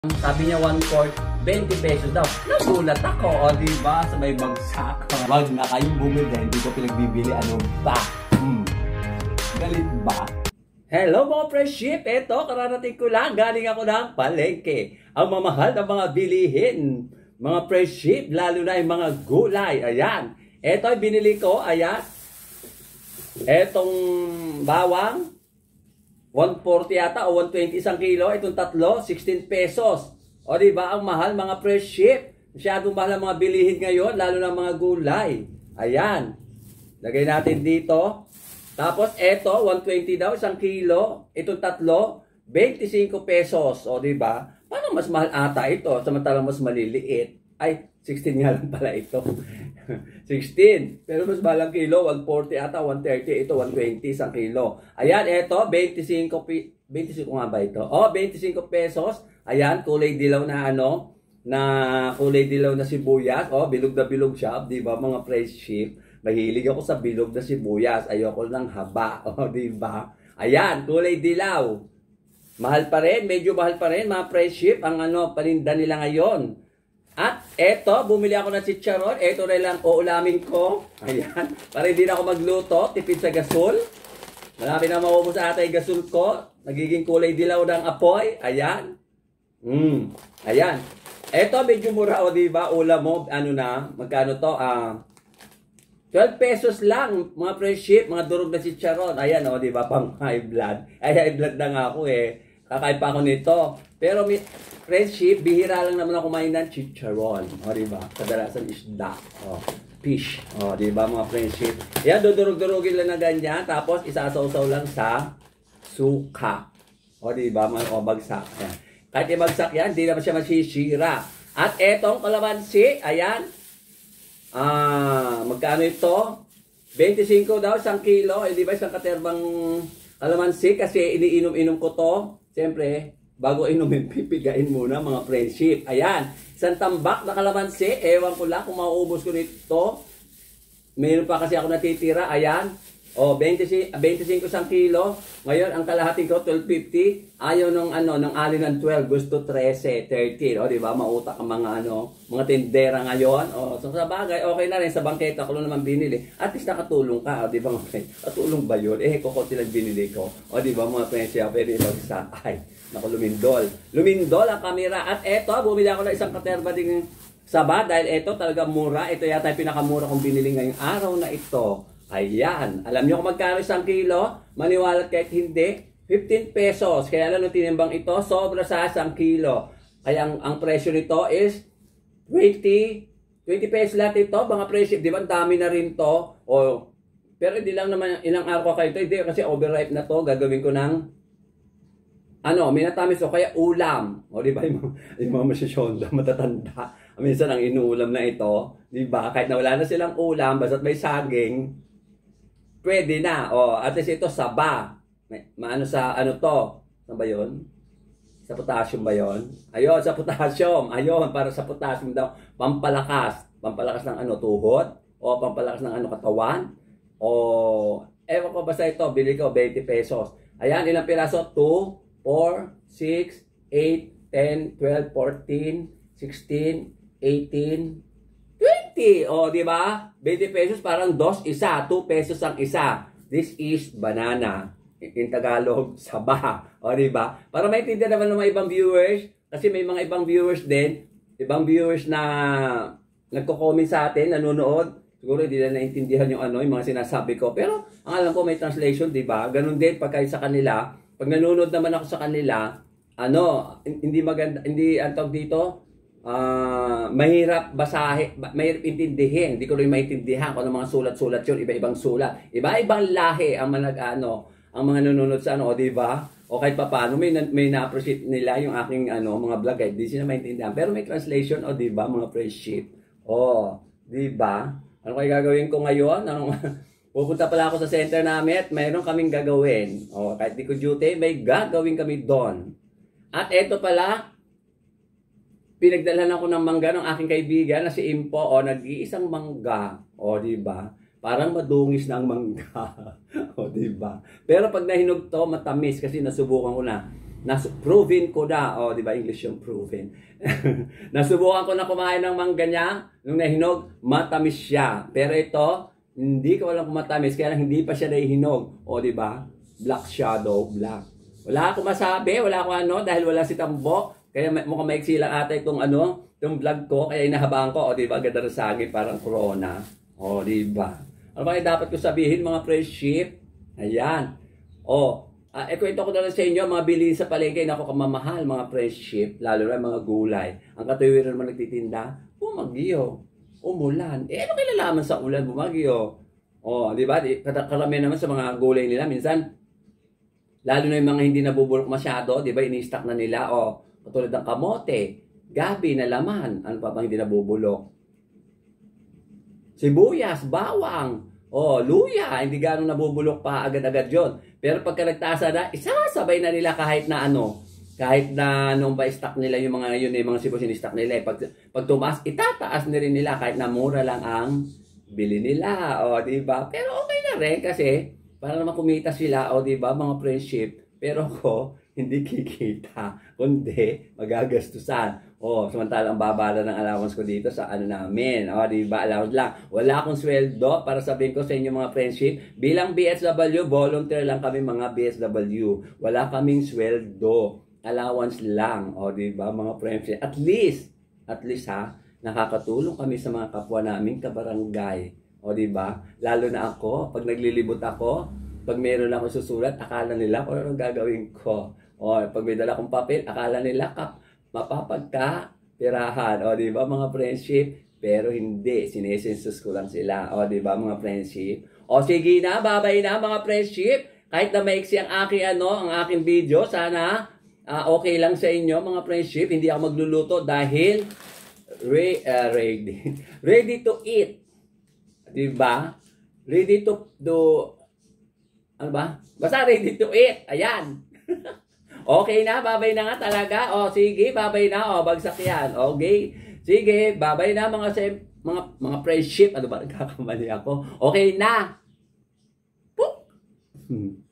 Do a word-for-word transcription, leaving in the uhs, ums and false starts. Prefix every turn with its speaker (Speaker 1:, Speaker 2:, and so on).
Speaker 1: Sabi niya one quart, twenty pesos daw. Nagulat ako, o diba? Sa may bagsak. Wag na kayong bumili, hindi ko pinagbibili. Ano ba? Hmm. Galit ba? Hello mga fresh ship! Eto, kararating ko lang. Galing ako ng palengke. Ang mamahal ng mga bilihin. Mga fresh ship, lalo na yung mga gulay. Ayan. Eto, binili ko. Ayan. Etong bawang. one forty yata o one twenty isang kilo. Itong tatlo, sixteen pesos. O diba, ang mahal mga fresh ship. Masyadong mahal ang mga bilihin ngayon, lalo na mga gulay. Ayan. Lagay natin dito. Tapos eto, one twenty daw isang kilo. Itong tatlo, twenty-five pesos. O diba? Paano mas mahal ata ito? Samantalang mas maliliit. Ay, sixteen nga lang pala ito. sixteen. Pero mas mahal ang kilo, one forty ata, one thirty. Ito, one twenty isang kilo. Ayan, ito, twenty-five, twenty-five nga ba ito? Oh, twenty-five pesos. Ayan, kulay dilaw na ano, na kulay dilaw na sibuyas. Oh, bilog na bilog siya. Di ba, mga fresh ship? Mahilig ako sa bilog na sibuyas. Ayoko ng haba. Oh, di ba? Ayan, kulay dilaw. Mahal pa rin, medyo mahal pa rin, mga fresh ship. Ang ano, paninda nila ngayon. At eto, bumili ako ng chicharon. Eto na lang uulamin ko. Ayan. Para hindi na ako magluto. Tipid sa gasol. Marami na maubos sa atay gasol ko. Nagiging kulay dilaw ng apoy. Ayan. Mm. Ayan. Eto, medyo mura o diba? Ulam mo, ano na. Magkano to? Ah, twelve pesos lang. Mga fresh ship, mga durog na chicharon. Ayan o, diba? Pang high blood. Ay, high blood na nga ako eh. Kakain pa ako nito. Pero may friendship, bihira lang naman ako kumain ng chicharon. O, diba? Kadalasan isda. O, fish. O, diba mga friendship? Yan, dudurog-durugin lang na ganyan. Tapos, isasaw-saw lang sa suka. O, diba? Mga o, bagsak. Yan. Kahit ibagsak yan, hindi naman siya masisira. At etong kalamansi, ayan. Ah, magkano ito? twenty-five daw, isang kilo. Eh, diba? Isang katerbang kalamansi kasi iniinom-inom ko to. Siyempre, bago inumin, pipigain muna mga friendship. Ayan, isang tambak na kalamansi. Ewan ko lang kung mauubos ko nito. Mayroon pa kasi ako natitira. Ayan. O, twenty-five, twenty-five isang kilo. Ngayon, ang kalahating ko, twelve fifty. Ayaw nung, ano, nung alin ng twelve. Gusto thirteen, thirteen. O, diba? Mautak ang mga, ano, mga tindera ngayon. O, so, sa bagay, okay na rin. Sa bangketa ko lang naman binili. At least nakatulong ka. O, diba, mga friend? Katulong ba yun? Eh, kukunti lang binili ko. O, diba, mga friends, siya, pwede ibagsak. Ay, naku, lumindol. Lumindol ang kamera. At eto, bumili ako ng isang katerba ding saba. Dahil eto, talaga mura. Ito yata yung pinakamura kong binili ngayong araw na ito. Ayan. Alam nyo kung magkano isang kilo? Maniwalat kahit hindi. fifteen pesos. Kaya lang nung tinimbang ito, sobra sa isang kilo. Kaya ang, ang presyo nito is twenty, twenty pesos lahat ito. Mga presyo, di ba? Dami na rin to. O, pero hindi lang naman ilang araw ko kayo ito. Hindi kasi overripe na to. Gagawin ko ng ano, minatamis ko. Kaya ulam. O, di ba? Yung, yung mga masyashonda, matatanda. Minsan ang inuulam na ito. Di ba? Kahit na wala na silang ulam, basta't may saging, pwede na. O, at least ito, saba. May, maano sa, ano to? Ano ba yun? Sa potassium ba yun? Ayun, sa potassium. Ayun, para sa potassium daw. Pampalakas. Pampalakas ng ano, tuhod. O, pampalakas ng ano, katawan. O, ewan ko basta ito. Bili ko, twenty pesos. Ayan, ilang piraso? two, four, six, eight, ten, twelve, fourteen, sixteen, eighteen, twenty. O, di ba? twenty pesos parang dos isa. two pesos ang isa. This is banana. In Tagalog, saba. O, di ba? Para maintindihan naman ng mga ibang viewers. Kasi may mga ibang viewers din. Ibang viewers na nagko-comment sa atin, nanonood. Siguro hindi na naintindihan yung ano, yung mga sinasabi ko. Pero, ang alam ko may translation, di ba? Ganun din pagka sa kanila. Pag nanonood naman ako sa kanila, ano, hindi maganda, hindi, ang tawag dito, Uh, mahirap basahin, mahirap intindihin. Hindi ko rin maintindihan kung ano mga sulat-sulat yun, iba-ibang sulat. Iba-ibang lahi ang mga ano, ang mga nanonood sa ano, o diba? O kahit pa paano, may, may na-appreciate nila yung aking ano, mga vlog, hindi sila maintindihan. Pero may translation, o diba, mga friendship. O, diba? Ano kayo gagawin ko ngayon? Ano, pupunta pala ako sa center namin at mayroon kaming gagawin. O, kahit di ko duty, may gagawin kami doon. At eto pala, pinagdalhan ako ng mangga ng aking kaibigan na si Impo. O, nag-iisang mangga. O, diba? Parang madungis na ang mangga. O, diba? Pero pag nahinog to, matamis kasi nasubukan ko na. Nas proven ko na, oh, di ba English yung proven. Nasubukan ko na kumain ng mangga niya, nung nahinog, matamis siya. Pero ito, hindi ko alam kung matamis, kaya lang hindi pa siya nahihinog. O, di ba? Black shadow, black. Wala akong masabi, wala akong ano, dahil wala si Tambo. Kaya mukhang maiksi lang ata itong ano, itong vlog ko, kaya inahabaan ko. O, di ba? Ganda rin sa akin, parang corona. O, di ba? Ano ba dapat ko sabihin, mga friendship? Ayan. O, Uh, eh, kwento ko na lang sa inyo, mga bilhin sa palengke na ako kamamahal, mga friendship, lalo na mga gulay. Ang katuwiran naman nagtitinda, bumagyo, umulan. Eh, ano kilalaman sa ulan, bumagyo? O, di ba? Karamihan naman sa mga gulay nila, minsan, lalo na yung mga hindi nabubulok masyado, di ba? Ini-stock na nila, o, katulad ng kamote, gabi na laman, ano pa bang hindi nabubulok? Sibuyas, bawang, oh, luya, hindi ganong nabubulok pa agad-agad yon. Pero pagka nagtasa na, isasabay na nila kahit na ano, kahit na nung ba stock nila yung mga yun, yung mga sibuyas in-stock nila, eh, pag, pag tumaas, itataas na rin nila kahit na mura lang ang bili nila, o, di ba? Pero okay na rin kasi, para naman kumita sila, o, di ba, mga friendship, pero ko, hindi kikita, kundi magagastusan. Oh, samantalang babala ng allowance ko dito sa ano namin. Oh, di ba? Allowance lang. Wala akong sweldo para sabihin ko sa inyo mga friendship. Bilang B S W, volunteer lang kami mga B S W. Wala kaming sweldo. Allowance lang. Oh, di ba mga friendship? At least, at least ha, nakakatulong kami sa mga kapwa namin kabarangay. Oh, di ba? Lalo na ako, pag naglilibot ako, pag meron akong susulat, akala nila kung anong gagawin ko. Oh, pag may dala akong papel, akala nila kap mapapagka-pirahan. O, di ba, mga friendship? Pero hindi. Sinesensus ko lang sila. O, di ba, mga friendship? O, sige na. Babay na, mga friendship. Kahit na maiksi ang aking, ano, ang aking video, sana uh, okay lang sa inyo, mga friendship. Hindi ako magluluto dahil re uh, ready. Ready to eat. Di ba? Ready to do... Ano ba? Basta ready to eat. Ayan. Okay na, babay na nga talaga. O, sige, babay na. O, bagsak yan. Okay. Sige, babay na mga sem mga mga friendship. Ano ba, nagkakamali ako? Okay na. Poop! Hmm.